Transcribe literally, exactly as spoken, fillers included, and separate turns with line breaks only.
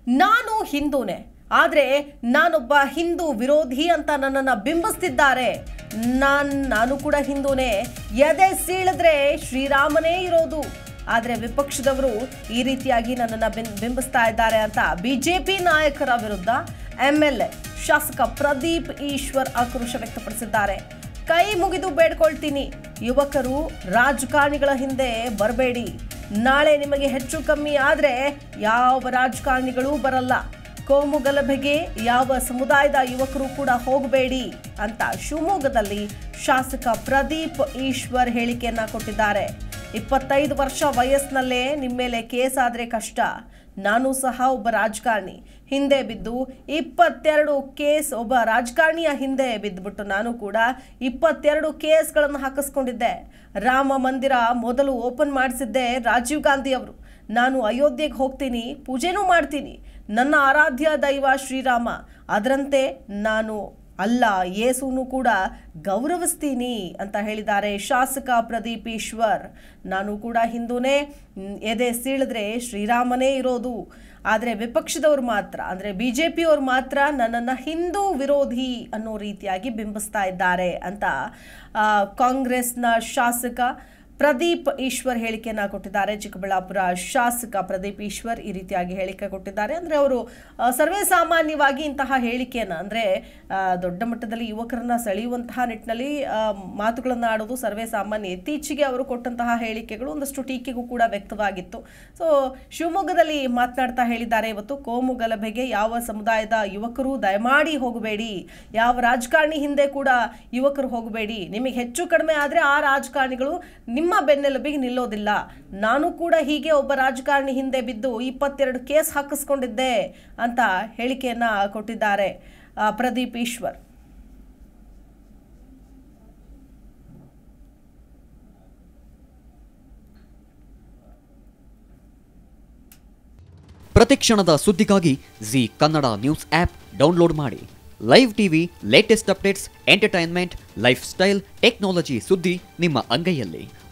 ನಾನು ಹಿಂದೂನೇ, ಆದರೆ ನಾನೊಬ್ಬ ಹಿಂದೂ ವಿರೋಧಿ ಅಂತ ನನ್ನನ್ನು ಬಿಂಬಿಸ್ತಿದ್ದಾರೆ. ನಾನು ನಾನು ಕೂಡ ಹಿಂದೂನೇ, ಎದೆ ಸೀಳಿದ್ರೆ ಶ್ರೀರಾಮನೇ ಇರೋದು. ಆದರೆ ವಿಪಕ್ಷದವರು ಈ ರೀತಿಯಾಗಿ ನನ್ನನ್ನು ಬಿಂಬಿಸ್ತಾ ಇದ್ದಾರೆ ಅಂತ ಬಿಜೆಪಿ ನಾಯಕರ ವಿರುದ್ಧ ಎಂ ಎಲ್ ಎ ಶಾಸಕ ಪ್ರದೀಪ್ ಈಶ್ವರ್ ಆಕ್ರೋಶ ವ್ಯಕ್ತಪಡಿಸಿದ್ದಾರೆ. ಕೈ ಮುಗಿದು ಬೇಡ್ಕೊಳ್ತೀನಿ, ಯುವಕರು ರಾಜಕಾರಣಿಗಳ ಹಿಂದೆ ಬರಬೇಡಿ. ನಾಳೆ ನಿಮಗೆ ಹೆಚ್ಚು ಕಮ್ಮಿ ಆದರೆ ಯಾವ ರಾಜಕಾರಣಿಗಳೂ ಬರಲ್ಲ. ಕೋಮು ಗಲಭೆಗೆ ಯಾವ ಸಮುದಾಯದ ಯುವಕರು ಕೂಡ ಹೋಗಬೇಡಿ ಅಂತ ಶಿವಮೊಗ್ಗದಲ್ಲಿ ಶಾಸಕ ಪ್ರದೀಪ್ ಈಶ್ವರ್ ಹೇಳಿಕೆಯನ್ನ ಕೊಟ್ಟಿದ್ದಾರೆ. ಇಪ್ಪತ್ತೈದು ವರ್ಷ ವಯಸ್ಸಿನಲ್ಲೇ ನಿಮ್ಮ ಮೇಲೆ ಕೇಸ್ ಆದರೆ ಕಷ್ಟ. ನಾನು ಸಹ ಒಬ್ಬ ರಾಜಕಾರಣಿ ಹಿಂದೆ ಬಿದ್ದು ಇಪ್ಪತ್ತೆರಡು ಕೇಸ್ ಒಬ್ಬ ರಾಜಕಾರಣಿಯ ಹಿಂದೆ ಬಿದ್ದುಬಿಟ್ಟು ನಾನು ಕೂಡ ಇಪ್ಪತ್ತೆರಡು ಕೇಸ್ಗಳನ್ನು ಹಾಕಿಸ್ಕೊಂಡಿದ್ದೆ. ರಾಮ ಮಂದಿರ ಮೊದಲು ಓಪನ್ ಮಾಡಿಸಿದ್ದೆ ರಾಜೀವ್ ಗಾಂಧಿ ಅವರು. ನಾನು ಅಯೋಧ್ಯೆಗೆ ಹೋಗ್ತೀನಿ, ಪೂಜೆನೂ ಮಾಡ್ತೀನಿ. ನನ್ನ ಆರಾಧ್ಯ ದೈವ ಶ್ರೀರಾಮ, ಅದರಂತೆ ನಾನು ಅಲ್ಲ ಯೇಸುನು ಕೂಡ ಗೌರವಿಸ್ತೀನಿ ಅಂತ ಹೇಳಿದ್ದಾರೆ ಶಾಸಕ ಪ್ರದೀಪ್ ಈಶ್ವರ್. ನಾನು ಕೂಡ ಹಿಂದೂನೇ, ಎದೆ ಸೀಳಿದ್ರೆ ಶ್ರೀರಾಮನೇ ಇರೋದು. ಆದರೆ ವಿಪಕ್ಷದವ್ರು ಮಾತ್ರ, ಅಂದರೆ ಬಿ ಜೆ ಪಿಯವ್ರು ಮಾತ್ರ ನನ್ನನ್ನು ಹಿಂದೂ ವಿರೋಧಿ ಅನ್ನೋ ರೀತಿಯಾಗಿ ಬಿಂಬಿಸ್ತಾ ಇದ್ದಾರೆ ಅಂತ ಕಾಂಗ್ರೆಸ್ನ ಶಾಸಕ ಪ್ರದೀಪ್ ಈಶ್ವರ್ ಹೇಳಿಕೆಯನ್ನು ಕೊಟ್ಟಿದ್ದಾರೆ. ಚಿಕ್ಕಬಳ್ಳಾಪುರ ಶಾಸಕ ಪ್ರದೀಪ್ ಈಶ್ವರ್ ಈ ರೀತಿಯಾಗಿ ಹೇಳಿಕೆ ಕೊಟ್ಟಿದ್ದಾರೆ. ಅಂದರೆ ಅವರು ಸರ್ವೇ ಸಾಮಾನ್ಯವಾಗಿ ಇಂತಹ ಹೇಳಿಕೆಯನ್ನು, ಅಂದರೆ ದೊಡ್ಡ ಮಟ್ಟದಲ್ಲಿ ಯುವಕರನ್ನ ಸೆಳೆಯುವಂತಹ ನಿಟ್ಟಿನಲ್ಲಿ ಮಾತುಗಳನ್ನು ಆಡೋದು ಸರ್ವೇ ಸಾಮಾನ್ಯ. ಇತ್ತೀಚೆಗೆ ಅವರು ಕೊಟ್ಟಂತಹ ಹೇಳಿಕೆಗಳು ಒಂದಷ್ಟು ಟೀಕೆಗೂ ಕೂಡ ವ್ಯಕ್ತವಾಗಿತ್ತು. ಸೊ ಶಿವಮೊಗ್ಗದಲ್ಲಿ ಮಾತನಾಡ್ತಾ ಹೇಳಿದ್ದಾರೆ, ಇವತ್ತು ಕೋಮು ಗಲಭೆಗೆ ಯಾವ ಸಮುದಾಯದ ಯುವಕರು ದಯಮಾಡಿ ಹೋಗಬೇಡಿ, ಯಾವ ರಾಜಕಾರಣಿ ಹಿಂದೆ ಕೂಡ ಯುವಕರು ಹೋಗಬೇಡಿ. ನಿಮಗೆ ಹೆಚ್ಚು ಕಡಿಮೆ ಆದರೆ ಆ ರಾಜಕಾರಣಿಗಳು ನಿಮ್ಮ ನಿಮ್ಮ ಬೆನ್ನೆಲುಬಿಗೆ ನಿಲ್ಲೋದಿಲ್ಲ. ನಾನು ಕೂಡ ಹೀಗೆ ಒಬ್ಬ ರಾಜಕಾರಣಿ ಹಿಂದೆ ಬಿದ್ದು ಇಪ್ಪತ್ತೆರಡು ಕೇಸ್ ಹಾಕಿಸ್ಕೊಂಡಿದ್ದೆ ಅಂತ ಹೇಳಿಕೆಯನ್ನ ಕೊಟ್ಟಿದ್ದಾರೆ ಪ್ರದೀಪ್ ಈಶ್ವರ್.
ಪ್ರತಿಕ್ಷಣದ ಸುದ್ದಿಗಾಗಿ Zee Kannada news app download ಮಾಡಿ. Live TV, latest updates, entertainment, lifestyle, technology ಸುದ್ದಿ ನಿಮ್ಮ ಅಂಗೈಯಲ್ಲಿ.